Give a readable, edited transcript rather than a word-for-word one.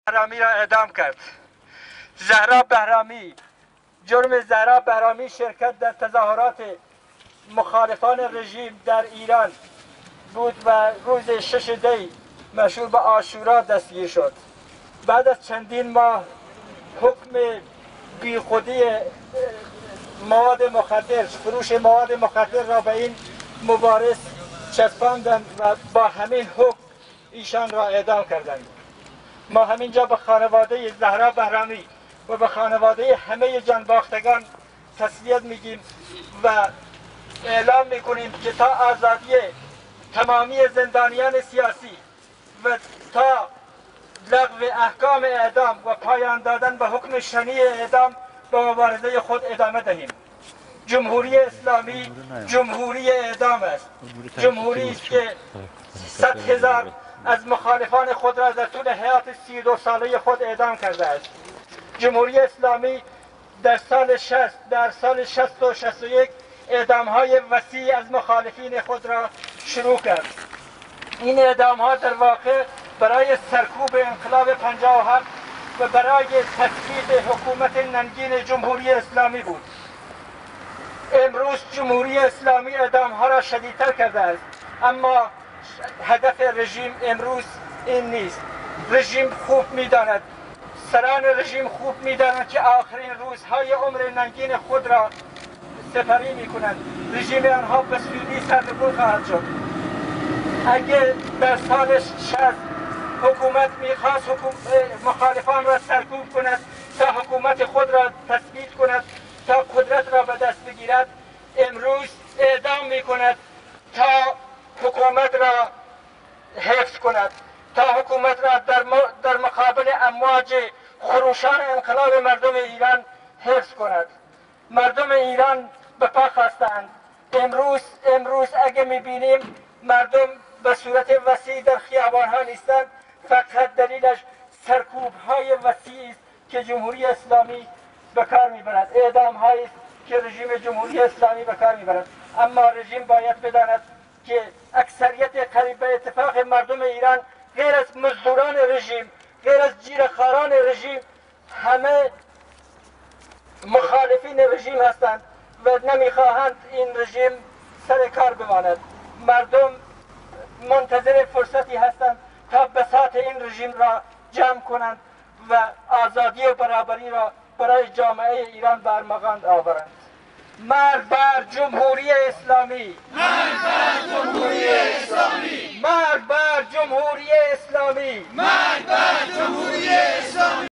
بهرامی را اعدام کرد. زهرا بهرامی، جرم زهرا بهرامی شرکت در تظاهرات مخالفان رژیم در ایران بود و روز 6 دی مشهور به عاشورا دستگیر شد. بعد از چندین ماه حکم بیخودی مواد مخدر، فروش مواد مخدر را به این مبارز چسباندند و با همین حکم ایشان را اعدام کردند. ما همینجا به خانواده زهرا بهرامی و به خانواده همه جانباختگان تسلیت میگیم و اعلام میکنیم که تا آزادی تمامی زندانیان سیاسی و تا لغو احکام اعدام و پایان دادن به حکم شنیع اعدام به مبارزه خود ادامه دهیم. جمهوری اسلامی جمهوری اعدام است. جمهوری است که 100,000 از مخالفان خود را در طول حیات 32 ساله خود اعدام کرده است. جمهوری اسلامی در سال 60 و 61 اعدام‌های وسیع از مخالفین خود را شروع کرد. این اعدام‌ها در واقع برای سرکوب انقلاب 57 و برای تثبیت حکومت ننگین جمهوری اسلامی بود. امروز جمهوری اسلامی اعدام‌ها را شدیدتر کرده است، اما هدف رژیم امروز این نیست. رژیم خوب می‌داند، سران رژیم خوب می‌دانند که آخرین روزهای عمر ننگین خود را سپری می‌کنند. رژیم آنها به سودی سرنگون خواهد شد. اگر در سال 60 حکومت می‌خواست مخالفان را سرکوب کند تا حکومت خود را تثبیت کند، تا قدرت را به دست بگیرد، امروز اعدام می‌کند تا حکومت را حفظ کند، تا حکومت را در مقابل امواج خروشان انقلاب مردم ایران حفظ کند. مردم ایران به پا خواستند. امروز اگه می‌بینیم مردم به صورت وسیع در خیابان‌ها نیستند، فقط دلیلش سرکوب‌های وسیعی است که جمهوری اسلامی به کار می‌برد، اعدام‌هایی است که رژیم جمهوری اسلامی به کار می‌برد. اما رژیم باید بداند که اکثریت قریب به اتفاق مردم ایران غیر از مزدوران رژیم، غیر از جیره‌خواران رژیم، همه مخالفین رژیم هستند و نمیخواهند این رژیم سر کار بماند. مردم منتظر فرصتی هستند تا بساط این رژیم را جمع کنند و آزادی و برابری را برای جامعه ایران بر مغان آورند. مرگ بر جمهوری اسلامی! مرگ بر جمهوری اسلامی! مرگ بر جمهوری اسلامی! مرگ بر جمهوری